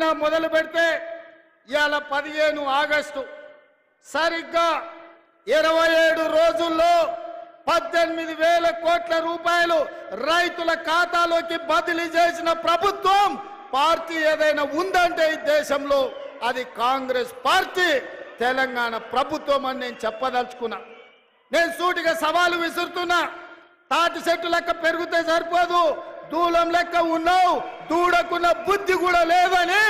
మొదలు పెడితే ఇవాళ 15 ఆగస్టు సరిగ్గా 27 రోజుల్లో 18,000 కోట్ల రూపాయలు రైతుల ఖాతాలోకి బదిలీ చేసిన ప్రభుత్వం పార్టీ ఏదైనా ఉందంటే ఈ దేశంలో అది కాంగ్రెస్ పార్టీ, తెలంగాణ ప్రభుత్వం అని నేను చెప్పదలుచుకున్నా. నేను సూటిగా సవాలు విసురుతున్నా. తాటి చెట్టు లెక్క పెరిగితే సరిపోదు, దూలం లెక్క ఉన్నావు, దూడకున్న బుద్ధి కూడా లేదని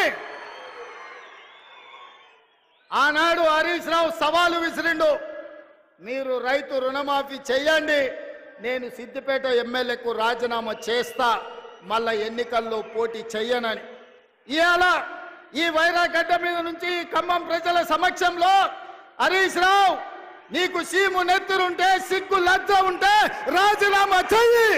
ఆనాడు హరీష్ రావు సవాలు విసిరిండు. మీరు రైతు రుణమాఫీ చేయండి, నేను సిద్దిపేట ఎమ్మెల్యేకు రాజీనామా చేస్తా, మళ్ళా ఎన్నికల్లో పోటీ చెయ్యనని. ఇవాళ ఈ వైరాగడ్డ మీద నుంచి ఖమ్మం ప్రజల సమక్షంలో హరీష్ రావు నీకు సీము నెత్తురుంటే, సిగ్గు లజ్జ ఉంటే రాజీనామా చెయ్యి.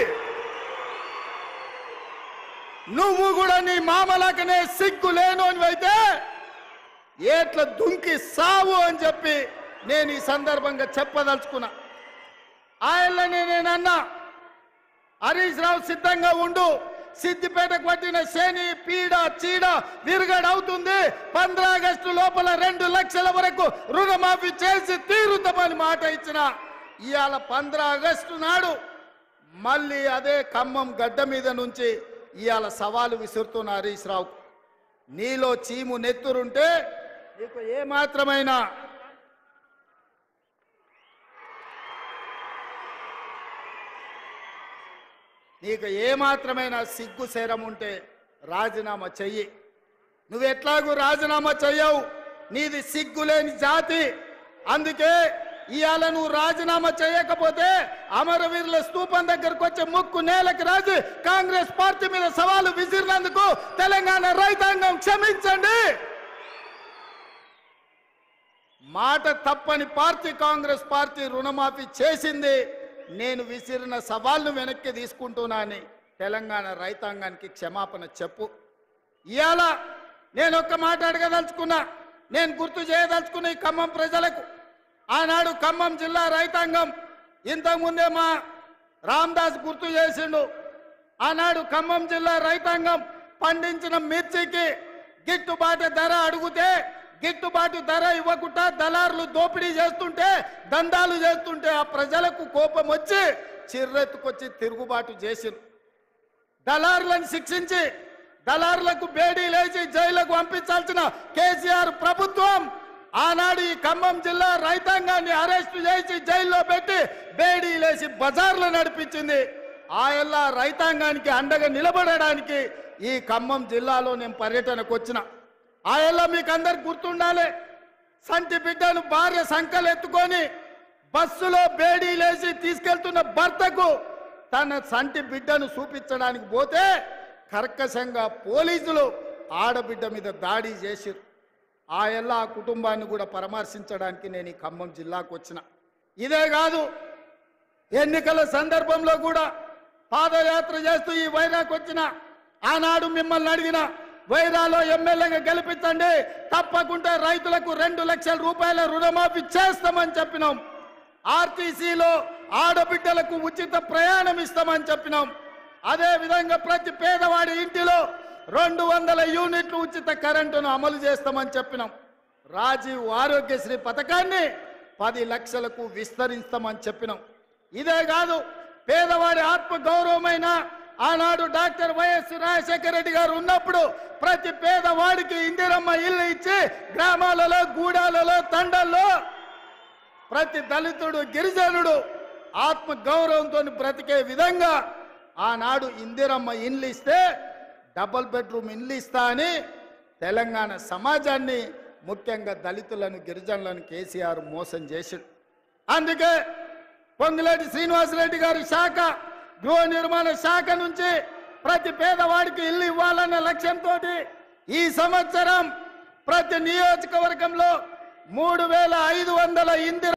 నువ్వు కూడా నీ మామలకనే సిగ్గు లేనోనివైతే ఏట్ల దుంకి సావు అని చెప్పి నేను ఈ సందర్భంగా చెప్పదలుచుకున్నా. ఆయనని నేనన్నా హరీష్ రావు సిద్ధంగా ఉండు, సిద్దిపేటకు పట్టిన శని పీడ చీడ విరుగడవుతుంది, 15 ఆగస్టు లోపల 2 లక్షల వరకు రుణమాఫీ చేసి తీరుతామని మాట ఇచ్చిన. ఇవాళ 15 ఆగస్టు నాడు మళ్ళీ అదే ఖమ్మం గడ్డ మీద నుంచి ఇవాళ సవాలు విసురుతున్న హరీష్ రావు, నీలో చీము నెత్తురుంటే నీకు ఏమాత్రమైన సిగ్గు శరం ఉంటే రాజీనామా చెయ్యి. నువ్వు ఎట్లాగూ రాజీనామా చెయ్యవు, నీది సిగ్గులేని జాతి. అందుకే ఇవాళ నువ్వు రాజీనామా చేయకపోతే అమరవీరుల స్తూపం దగ్గరకు వచ్చే ముక్కు నేలకు రాజు కాంగ్రెస్ పార్టీ మీద సవాలు విసిరినందుకు తెలంగాణ రైతాంగం క్షమించండి. మాట తప్పని పార్టీ కాంగ్రెస్ పార్టీ రుణమాఫీ చేసింది. నేను విసిరిన సవాళ్లు వెనక్కి తీసుకుంటున్నానని తెలంగాణ రైతాంగానికి క్షమాపణ చెప్పు. ఇవాళ నేను ఒక్క మాట అడగదలుచుకున్నా, నేను గుర్తు చేయదలుచుకున్న ఈ ఖమ్మం ప్రజలకు. ఆనాడు ఖమ్మం జిల్లా రైతాంగం ఇంతకుముందే మా రామదాస్ గుర్తు చేసిండు. ఆనాడు ఖమ్మం జిల్లా రైతాంగం పండించిన మిర్చికి గిట్టుబాటు ధర అడిగితే గిట్టుబాటు ధర ఇవ్వకుండా దళారులు దోపిడీ చేస్తుంటే, దందాలు చేస్తుంటే ఆ ప్రజలకు కోపం వచ్చి చిర్రెత్తుకొచ్చి తిరుగుబాటు చేసింది. దళారులను శిక్షించి దళారులకు బేడీ లేచి జైలుకు పంపించాల్సిన కేసీఆర్ ప్రభుత్వం ఆనాడు ఈ ఖమ్మం జిల్లా రైతాంగాన్ని అరెస్టు చేసి జైల్లో పెట్టి బేడీ లేచి బజార్లు నడిపించింది. ఆయల్లా రైతాంగానికి అండగా నిలబడడానికి ఈ ఖమ్మం జిల్లాలో నేను పర్యటనకు వచ్చిన. ఆయల్లా మీకు అందరికి గుర్తుండాలి, సంటి బిడ్డను భార్య సంకలు ఎత్తుకొని బస్సులో బేడీ లేచి తీసుకెళ్తున్న భర్తకు తన సంటి బిడ్డను చూపించడానికి పోతే కర్కశంగా పోలీసులు ఆడబిడ్డ మీద దాడి చేసిరు. ఆయల్లా ఆ కుటుంబాన్ని కూడా పరామర్శించడానికి నేను ఈ ఖమ్మం జిల్లాకు వచ్చిన. ఇదే కాదు, ఎన్నికల సందర్భంలో కూడా పాదయాత్ర చేస్తూ ఈ వైరాకు వచ్చిన. ఆనాడు మిమ్మల్ని అడిగిన, వైరాలో ఎమ్మెల్యేగా గెలిపించండి, తప్పకుండా రైతులకు 2 లక్షల రూపాయల రుణమాఫీ చేస్తామని చెప్పినాం. ఆర్టీసీలో ఆడబిడ్డలకు ఉచిత ప్రయాణం ఇస్తామని చెప్పినాం. అదే విధంగా ప్రతి పేదవాడి ఇంటిలో 200 యూనిట్లు ఉచిత కరెంటును అమలు చేస్తామని చెప్పినాం. రాజీవ్ ఆరోగ్యశ్రీ పథకాన్ని 10 లక్షలకు విస్తరిస్తామని చెప్పినాం. ఇదే కాదు, పేదవాడి ఆత్మ గౌరవమైన ఆనాడు డాక్టర్ వైఎస్ రాజశేఖర రెడ్డి గారు ఉన్నప్పుడు ప్రతి పేదవాడికి ఇందిరమ్మ ఇల్లు ఇచ్చి గ్రామాలలో, గూడాలలో, తండల్లో ప్రతి దళితుడు, గిరిజనుడు ఆత్మ గౌరవంతో బ్రతికే విధంగా ఆనాడు ఇందిరమ్మ ఇల్లు ఇస్తే డబుల్ బెడ్రూమ్ ఇల్లు ఇస్తా అని తెలంగాణ సమాజాన్ని, ముఖ్యంగా దళితులను, గిరిజనులను కేసీఆర్ మోసం చేశాడు. అందుకే పొంగులేటి శ్రీనివాసరెడ్డి గారి శాఖ, గృహ నిర్మాణ శాఖ నుంచి ప్రతి పేదవాడికి ఇల్లు ఇవ్వాలన్న లక్ష్యంతో ఈ సంవత్సరం ప్రతి నియోజకవర్గంలో 3,500 ఇందిర